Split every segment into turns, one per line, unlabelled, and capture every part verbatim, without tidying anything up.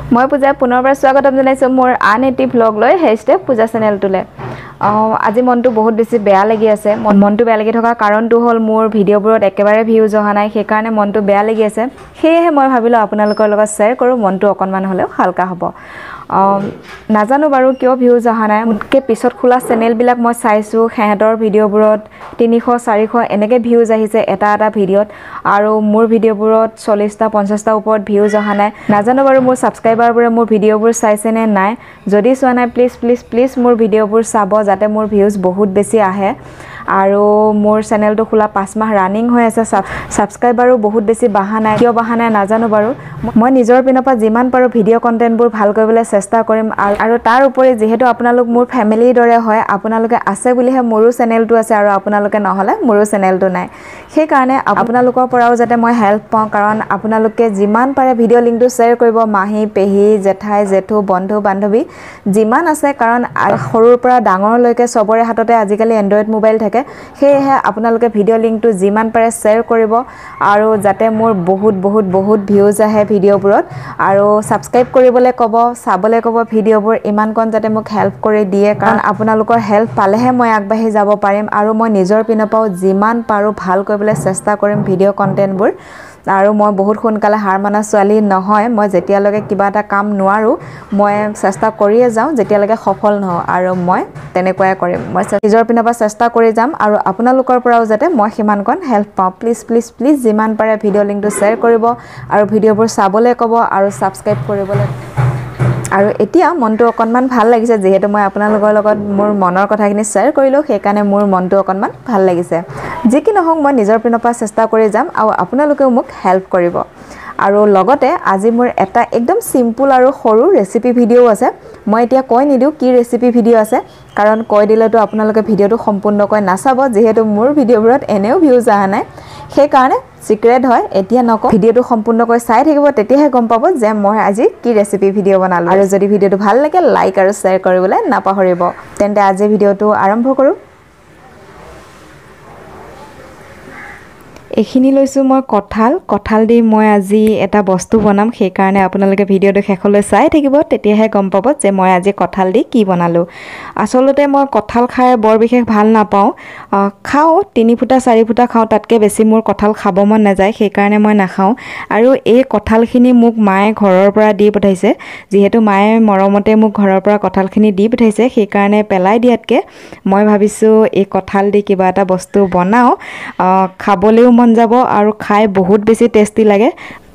মই পূজা পুনৰবাৰ স্বাগতম জনাইছোঁ মোৰ আন এটি ভ্লগ লৈ হেশটেগ পূজা চেনেলটোলৈ। আজি মনটো বহুত বেছি বেয়া লাগি আছে। মনটো বেয়া লাগি থকাৰ কাৰণটো হ'ল মোৰ ভিডিঅ'বোৰত একেবাৰে ভিউজ অহা নাই, সেইকাৰণে মনটো বেয়া লাগি আছে। সেয়েহে মই ভাবিলোঁ আপোনালোকৰ লগত শ্বেয়াৰ কৰোঁ, মনটো অকণমান হ'লেও হালকা হ'ব। নাজানো বাৰু কিয় ভিউজ অহা নাই। মোতকৈ পিছত খোলা চেনেলবিলাক মই চাইছোঁ, সিহঁতৰ ভিডিঅ'বোৰত তিনিশ চাৰিশ এনেকৈ ভিউজ আহিছে এটা এটা ভিডিঅ'ত, আৰু মোৰ ভিডিঅ'বোৰত চল্লিছটা পঞ্চাছটা ওপৰত ভিউজ অহা নাই। নাজানো বাৰু মোৰ ছাবস্ক্ৰাইবাৰবোৰে মোৰ ভিডিঅ'বোৰ চাইছে নে নাই। যদি চোৱা নাই প্লিজ প্লিজ প্লিজ মোৰ ভিডিঅ'বোৰ চাব, যাতে মোৰ ভিউজ বহুত বেছি আহে। আৰু মোৰ চেনেলটো খোলা পাঁচ মাহ ৰানিং হৈ আছে, ছাবস্ক্ৰাইবাৰো বহুত বেছি বাঢ়া নাই। কিয় বাঢ়া নাই নাজানো বাৰু। মই নিজৰ পিনৰ পৰা যিমান পাৰোঁ ভিডিঅ' কণ্টেণ্টবোৰ ভাল কৰিবলৈ চেষ্টা কৰিম। আৰু তাৰ উপৰি যিহেতু আপোনালোক মোৰ ফেমিলিৰ দৰে হয়, আপোনালোকে আছে বুলিহে মোৰো চেনেলটো আছে, আৰু আপোনালোকে নহ'লে মোৰো চেনেলটো নাই। সেইকাৰণে আপোনালোকৰ পৰাও যাতে মই হেল্প পাওঁ, কাৰণ আপোনালোকে যিমান পাৰে ভিডিঅ' লিংকটো শ্বেয়াৰ কৰিব। মাহী পেহী জেঠাই জেঠু বন্ধু বান্ধৱী যিমান আছে, কাৰণ সৰুৰ পৰা ডাঙৰলৈকে চবৰে হাততে আজিকালি এণ্ড্ৰইড মোবাইল থাকে। সেয়েহে আপোনালোকে ভিডিঅ' লিংকটো যিমান পাৰে শ্বেয়াৰ কৰিব, আৰু যাতে মোৰ বহুত বহুত বহুত ভিউজ আহে ভিডিঅ'বোৰত। আৰু ছাবস্ক্ৰাইব কৰিবলৈ ক'ব, চাবলৈ ক'ব ভিডিঅ'বোৰ, ইমানকণ যাতে মোক হেল্প কৰি দিয়ে, কাৰণ আপোনালোকৰ হেল্প পালেহে মই আগবাঢ়ি যাব পাৰিম। আৰু মই নিজৰ পিনৰ পৰাও যিমান পাৰোঁ ভাল কৰিবলৈ চেষ্টা কৰিম ভিডিঅ' কণ্টেণ্টবোৰ। আৰু মই বহুত সোনকালে হাৰ মানা ছোৱালী নহয়। মই যেতিয়ালৈকে কিবা এটা কাম নোৱাৰোঁ মই চেষ্টা কৰিয়ে যাওঁ, যেতিয়ালৈকে সফল নহওঁ, আৰু মই তেনেকুৱাই কৰিম। মই নিজৰ পিনৰ পৰা চেষ্টা কৰি যাম, আৰু আপোনালোকৰ পৰাও যাতে মই সিমানকণ হেল্প পাওঁ। প্লিজ প্লিজ প্লিজ যিমান পাৰে ভিডিঅ' লিংকটো শ্বেয়াৰ কৰিব, আৰু ভিডিঅ'বোৰ চাবলৈ ক'ব, আৰু ছাবস্ক্ৰাইব কৰিবলৈ। আৰু এতিয়া মনটো অকণমান ভাল লাগিছে, যিহেতু মই আপোনালোকৰ লগত মোৰ মনৰ কথাখিনি শ্বেয়াৰ কৰিলোঁ, সেইকাৰণে মোৰ মনটো অকণমান ভাল লাগিছে। যি কি নহওক মই নিজৰ পিনৰ পৰা চেষ্টা কৰি যাম, আৰু আপোনালোকেও মোক হেল্প কৰিব। আৰু লগতে আজি মোৰ এটা একদম চিম্পুল আৰু সৰু ৰেচিপি ভিডিঅ' আছে। মই এতিয়া কৈ নিদিওঁ কি ৰেচিপি ভিডিঅ' আছে, কাৰণ কৈ দিলেতো আপোনালোকে ভিডিঅ'টো সম্পূৰ্ণকৈ নাচাব, যিহেতু মোৰ ভিডিঅ'বোৰত এনেও ভিউজ অহা নাই। সেইকাৰণে চিক্ৰেট হয়, এতিয়া নকওঁ। ভিডিঅ'টো সম্পূৰ্ণকৈ চাই থাকিব, তেতিয়াহে গম পাব যে মই আজি কি ৰেচিপি ভিডিঅ' বনালোঁ। আৰু যদি ভিডিঅ'টো ভাল লাগে লাইক আৰু শ্বেয়াৰ কৰিবলৈ নাপাহৰিব। তেন্তে আজি ভিডিঅ'টো আৰম্ভ কৰোঁ। এইখিনি লৈছোঁ মই কঁঠাল। কঁঠাল দি মই আজি এটা বস্তু বনাম, সেইকাৰণে আপোনালোকে ভিডিঅ'টো শেষলৈ চাই থাকিব, তেতিয়াহে গম পাব যে মই আজি কঁঠাল দি কি বনালোঁ। আচলতে মই কঁঠাল খাই বৰ বিশেষ ভাল নাপাওঁ। খাওঁ তিনি ফুটা চাৰি ফুটা খাওঁ, তাতকৈ বেছি মোৰ কঁঠাল খাব মন নাযায়, সেইকাৰণে মই নাখাওঁ। আৰু এই কঁঠালখিনি মোক মায়ে ঘৰৰ পৰা দি পঠাইছে। যিহেতু মায়ে মৰমতে মোক ঘৰৰ পৰা কঁঠালখিনি দি পঠাইছে, সেইকাৰণে পেলাই দিয়াতকৈ মই ভাবিছোঁ এই কঁঠাল দি কিবা এটা বস্তু বনাওঁ, খাবলৈও মন যাব আৰু খাই বহুত বেছি টেষ্টি লাগে।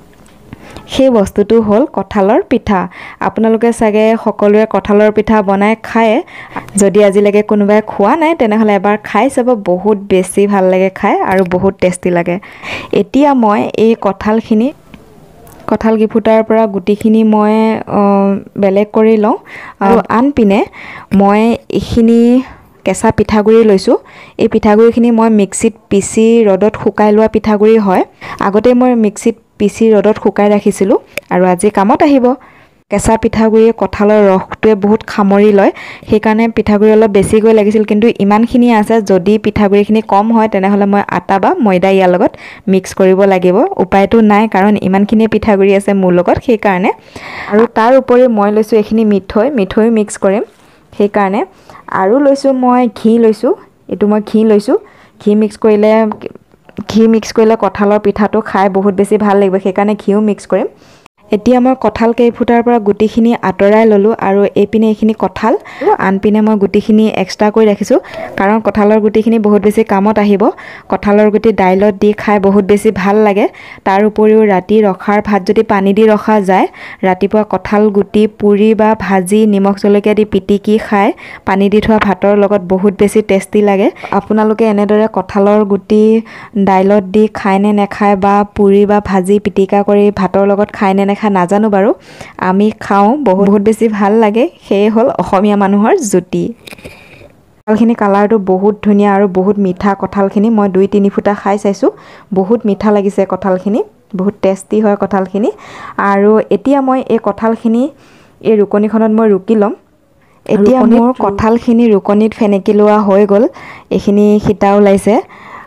সেই বস্তুটো হ'ল কঁঠালৰ পিঠা। আপোনালোকে চাগে সকলোৱে কঁঠালৰ পিঠা বনাই খায়। যদি আজিলৈকে কোনোবাই খোৱা নাই তেনেহ'লে এবাৰ খাই চাব, বহুত বেছি ভাল লাগে খাই, আৰু বহুত টেষ্টি লাগে। এতিয়া মই এই কঁঠালখিনি কঁঠাল গিফুটাৰ পৰা গুটিখিনি মই বেলেগ কৰি লওঁ, আৰু আনপিনে মই এইখিনি কেঁচা পিঠাগুড়ি লৈছোঁ। এই পিঠাগুড়িখিনি মই মিক্সিত পিচি ৰ'দত শুকাই লোৱা পিঠাগুড়ি হয়। আগতে মই মিক্সিত পিচি ৰ'দত শুকাই ৰাখিছিলোঁ, আৰু আজি কামত আহিব। কেঁচা পিঠাগুড়িয়ে কঁঠালৰ ৰসটোৱে বহুত খামৰি লয়, সেইকাৰণে পিঠাগুড়ি অলপ বেছিকৈ লাগিছিল, কিন্তু ইমানখিনি আছে। যদি পিঠাগুড়িখিনি কম হয় তেনেহ'লে মই আটা বা ময়দা ইয়াৰ লগত মিক্স কৰিব লাগিব। উপায়টো নাই, কাৰণ ইমানখিনি পিঠাগুড়ি আছে মোৰ লগত, সেইকাৰণে। আৰু তাৰ উপৰি মই লৈছোঁ এইখিনি মিঠৈ, মিঠৈ মিক্স কৰিম, সেইকাৰণে। আৰু লৈছোঁ মই ঘি লৈছোঁ, এইটো মই ঘি লৈছোঁ। ঘি মিক্স কৰিলে ঘি মিক্স কৰিলে কঁঠালৰ পিঠাটো খাই বহুত বেছি ভাল লাগিব, সেইকাৰণে ঘিও মিক্স কৰিম। এতিয়া মই কঁঠাল কেইফুটাৰ পৰা গুটিখিনি আঁতৰাই ল'লোঁ, আৰু এইপিনে এইখিনি কঁঠাল, আনপিনে মই গুটিখিনি এক্সট্ৰা কৰি ৰাখিছোঁ, কাৰণ কঁঠালৰ গুটিখিনি বহুত বেছি কামত আহিব। কঁঠালৰ গুটি দাইলত দি খাই বহুত বেছি ভাল লাগে। তাৰ উপৰিও ৰাতি ৰখাৰ ভাত যদি পানী দি ৰখা যায়, ৰাতিপুৱা কঁঠাল গুটি পুৰি বা ভাজি নিমখ জলকীয়া দি পিটিকি খাই পানী দি থোৱা ভাতৰ লগত বহুত বেছি টেষ্টি লাগে। আপোনালোকে এনেদৰে কঁঠালৰ গুটি দাইলত দি খায়নে নেখায়, বা পুৰি বা ভাজি পিটিকা কৰি ভাতৰ লগত খায়নে নেখায় নাজানো বাৰু। আমি খাওঁ, বহুত বহুত বেছি ভাল লাগে। সেয়ে হ'ল অসমীয়া মানুহৰ জুতি। কঁঠালখিনি কালাৰটো বহুত ধুনীয়া আৰু বহুত মিঠা কঁঠালখিনি। মই দুই তিনি ফুটা খাই চাইছোঁ, বহুত মিঠা লাগিছে কঁঠালখিনি, বহুত টেষ্টি হয় কঁঠালখিনি। আৰু এতিয়া মই এই কঁঠালখিনি এই ৰুকনিখনত মই ৰুকি ল'ম। এতিয়া মোৰ কঁঠালখিনি ৰুকনিত ফেনেকি লোৱা হৈ গ'ল, এইখিনি সিতা ওলাইছে।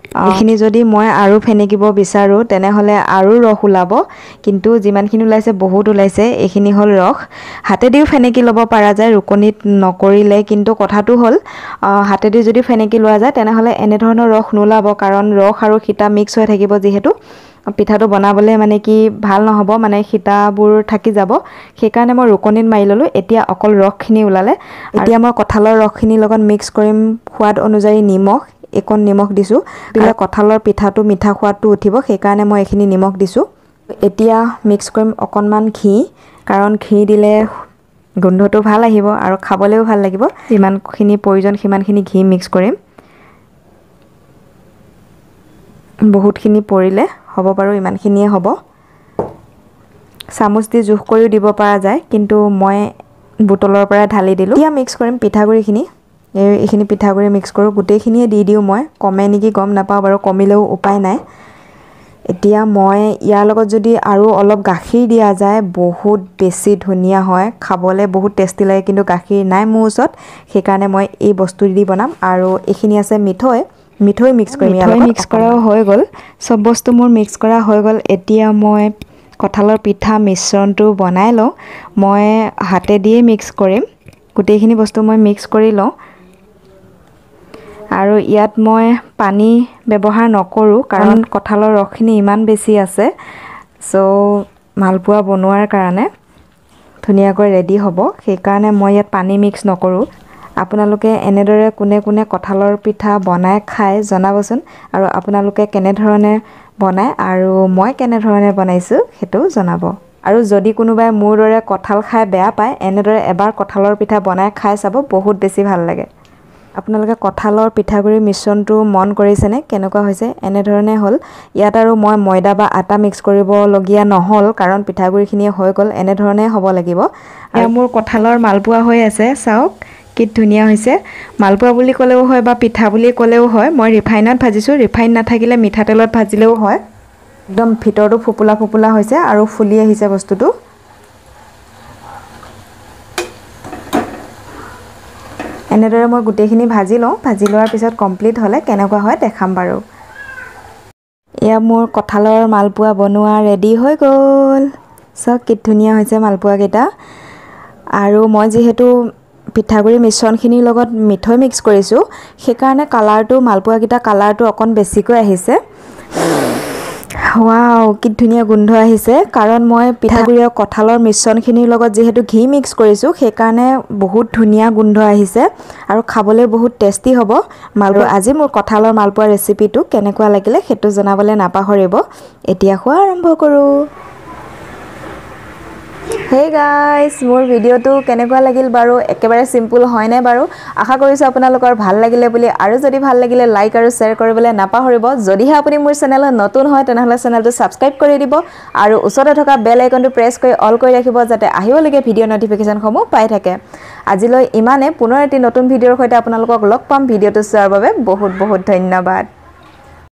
এইখিনি যদি মই আৰু ফেনেকিব বিচাৰোঁ তেনেহ'লে আৰু ৰস ওলাব, কিন্তু যিমানখিনি ওলাইছে বহুত ওলাইছে। এইখিনি হ'ল ৰস। হাতেদিও ফেনেকি ল'ব পৰা যায় ৰুকনিত নকৰিলে, কিন্তু কথাটো হ'ল হাতেদি যদি ফেনেকি লোৱা যায় তেনেহ'লে এনেধৰণৰ ৰস নোলাব, কাৰণ ৰস আৰু সীতা মিক্স হৈ থাকিব যিহেতু পিঠাটো বনাবলৈ মানে কি ভাল নহ'ব, মানে সীতাবোৰ থাকি যাব। সেইকাৰণে মই ৰুকনিত মাৰি ল'লোঁ। এতিয়া অকল ৰসখিনি ওলালে। এতিয়া মই কঁঠালৰ ৰসখিনিৰ লগত মিক্স কৰিম সোৱাদ অনুযায়ী নিমখ, একণ নিমখ দিছোঁ। দিলে কঁঠালৰ পিঠাটো মিঠা সোৱাদটো উঠিব, সেইকাৰণে মই এইখিনি নিমখ দিছোঁ। এতিয়া মিক্স কৰিম অকণমান ঘি, কাৰণ ঘি দিলে গোন্ধটো ভাল আহিব আৰু খাবলৈও ভাল লাগিব। যিমানখিনি প্ৰয়োজন সিমানখিনি ঘি মিক্স কৰিম। বহুতখিনি পৰিলে হ'ব বাৰু, ইমানখিনিয়ে হ'ব। চামুচ দি জোখ কৰিও দিব পৰা যায়, কিন্তু মই বুটলৰ পৰা ঢালি দিলোঁ। এতিয়া মিক্স কৰিম পিঠাগুড়িখিনি। এই এইখিনি পিঠাগুড়ি মিক্স কৰোঁ, গোটেইখিনিয়ে দি দিওঁ মই। কমে নেকি গম নাপাওঁ বাৰু, কমিলেও উপায় নাই। এতিয়া মই ইয়াৰ লগত যদি আৰু অলপ গাখীৰ দিয়া যায় বহুত বেছি ধুনীয়া হয়, খাবলৈ বহুত টেষ্টি লাগে, কিন্তু গাখীৰ নাই মোৰ ওচৰত, সেইকাৰণে মই এই বস্তু দি বনাম। আৰু এইখিনি আছে মিঠৈ, মিঠৈ মিক্স কৰিম। মিঠৈ মিক্স কৰাও হৈ গ'ল, চব বস্তু মোৰ মিক্স কৰা হৈ গ'ল। এতিয়া মই কঁঠালৰ পিঠা মিশ্ৰণটো বনাই লওঁ। মই হাতেদিয়ে মিক্স কৰিম, গোটেইখিনি বস্তু মই মিক্স কৰি লওঁ। আৰু ইয়াত মই পানী ব্যৱহাৰ নকৰোঁ, কাৰণ কঁঠালৰ ৰসখিনি ইমান বেছি আছে। চ' মালপোৱা বনোৱাৰ কাৰণে ধুনীয়াকৈ ৰেডি হ'ব, সেইকাৰণে মই ইয়াত পানী মিক্স নকৰোঁ। আপোনালোকে এনেদৰে কোনে কোনে কঁঠালৰ পিঠা বনাই খায় জনাবচোন, আৰু আপোনালোকে কেনেধৰণে বনায় আৰু মই কেনেধৰণে বনাইছোঁ সেইটো জনাব। আৰু যদি কোনোবাই মোৰ দৰে কঁঠাল খাই বেয়া পায়, এনেদৰে এবাৰ কঁঠালৰ পিঠা বনাই খাই চাব, বহুত বেছি ভাল লাগে। আপোনালোকে কঁঠালৰ পিঠাগুড়িৰ মিশ্ৰণটো মন কৰিছেনে কেনেকুৱা হৈছে? এনেধৰণে হ'ল। ইয়াত আৰু মই ময়দা বা আটা মিক্স কৰিবলগীয়া নহ'ল, কাৰণ পিঠাগুড়িখিনিয়ে হৈ গ'ল। এনেধৰণে হ'ব লাগিব। আৰু মোৰ কঁঠালৰ মালপোৱা হৈ আছে, চাওক কি ধুনীয়া হৈছে। মালপোৱা বুলি ক'লেও হয় বা পিঠা বুলি ক'লেও হয়। মই ৰিফাইনত ভাজিছোঁ, ৰিফাইন নাথাকিলে মিঠাতেলত ভাজিলেও হয়। একদম ভিতৰটো ফুপুলা ফুপুলা হৈছে আৰু ফুলি আহিছে বস্তুটো। এনেদৰে মই গোটেইখিনি ভাজি লওঁ, ভাজি লোৱাৰ পিছত কমপ্লিট হ'লে কেনেকুৱা হয় দেখাম বাৰু। এয়া মোৰ কঁঠালৰ মালপোৱা বনোৱা ৰেডি হৈ গ'ল। চাওক কি ধুনীয়া হৈছে মালপোৱাকেইটা। আৰু মই যিহেতু পিঠাগুড়ি মিশ্ৰণখিনিৰ লগত মিঠৈ মিক্স কৰিছোঁ, সেইকাৰণে কালাৰটো মালপোৱাকেইটা কালাৰটো অকণ বেছিকৈ আহিছে। ৱাও কি ধুনীয়া গোন্ধ আহিছে, কাৰণ মই পিঠাগুড়ি আৰু কঁঠালৰ মিশ্ৰণখিনিৰ লগত যিহেতু ঘি মিক্স কৰিছোঁ, সেইকাৰণে বহুত ধুনীয়া গোন্ধ আহিছে আৰু খাবলৈ বহুত টেষ্টি হ'ব মালপোৱা। আজি মোৰ কঁঠালৰ মালপোৱা ৰেচিপিটো কেনেকুৱা লাগিলে সেইটো জনাবলৈ নাপাহৰিব। এতিয়া খোৱা আৰম্ভ কৰোঁ। হেই গাইজ, মোৰ ভিডিঅ'টো কেনেকুৱা লাগিল বাৰু? একেবাৰে চিম্পুল হয়নে বাৰু? আশা কৰিছোঁ আপোনালোকৰ ভাল লাগিলে বুলি, আৰু যদি ভাল লাগিলে লাইক আৰু শ্বেয়াৰ কৰিবলৈ নাপাহৰিব। যদিহে আপুনি মোৰ চেনেলত নতুন হয় তেনেহ'লে চেনেলটো ছাবস্ক্ৰাইব কৰি দিব, আৰু ওচৰতে থকা বেল আইকনটো প্ৰেছ কৰি অল কৰি ৰাখিব, যাতে আহিবলগীয়া ভিডিঅ' নটিফিকেশ্যনসমূহ পাই থাকে। আজিলৈ ইমানে, পুনৰ এটি নতুন ভিডিঅ'ৰ সৈতে আপোনালোকক লগ পাম। ভিডিঅ'টো চোৱাৰ বাবে বহুত বহুত ধন্যবাদ।